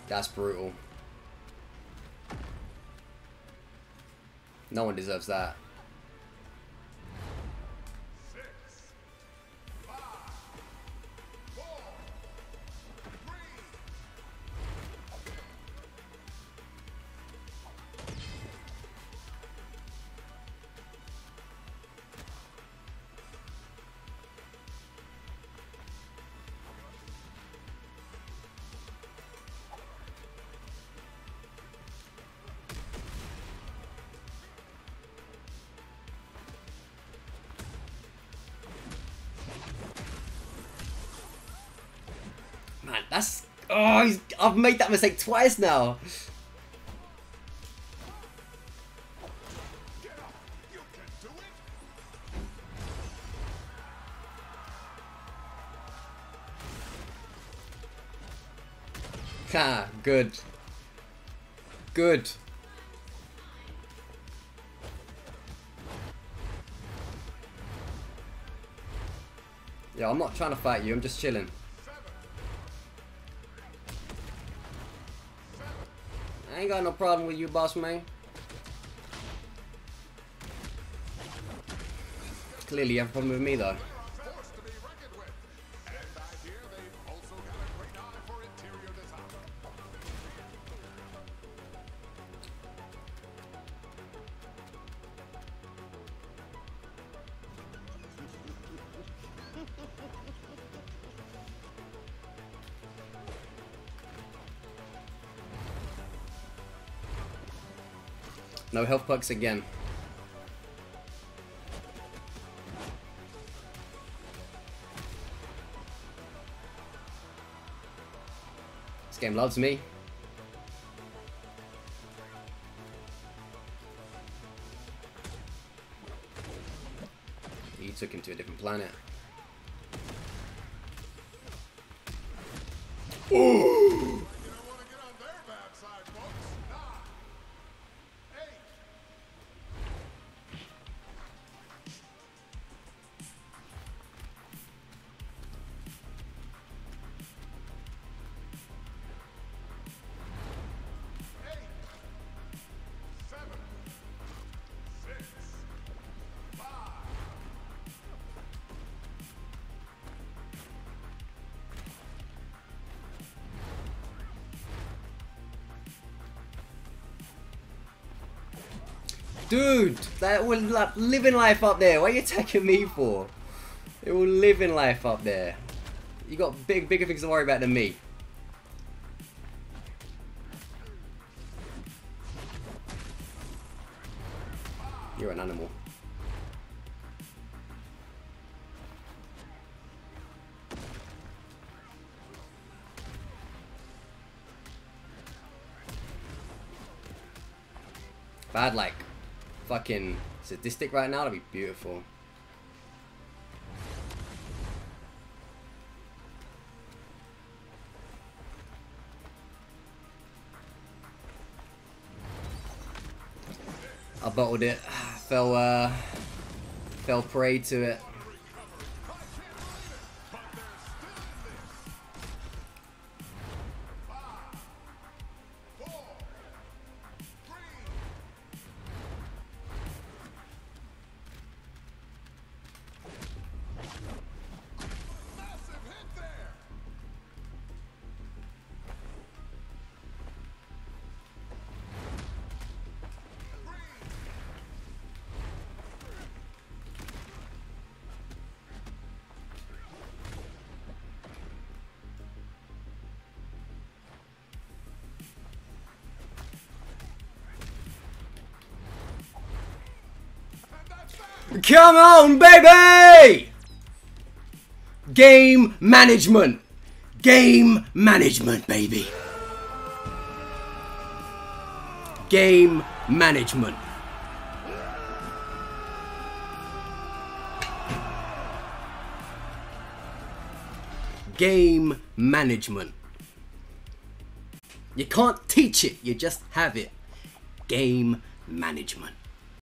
That's brutal. No one deserves that. Man, that's... Oh, I've made that mistake twice now. Ha, good. Good. Yeah, I'm not trying to fight you, I'm just chilling. I ain't got no problem with you, boss man. Clearly you have a problem with me though. No health perks again. This game loves me. He took him to a different planet. Ooh! Dude, that will living life up there. What are you attacking me for? It will living life up there. You got bigger things to worry about than me. You're an animal. If I had like fucking sadistic right now, that'd be beautiful. I bottled it. Fell prey to it. Come on, baby! Game management. Game management, baby. Game management. Game management. You can't teach it, you just have it. Game management.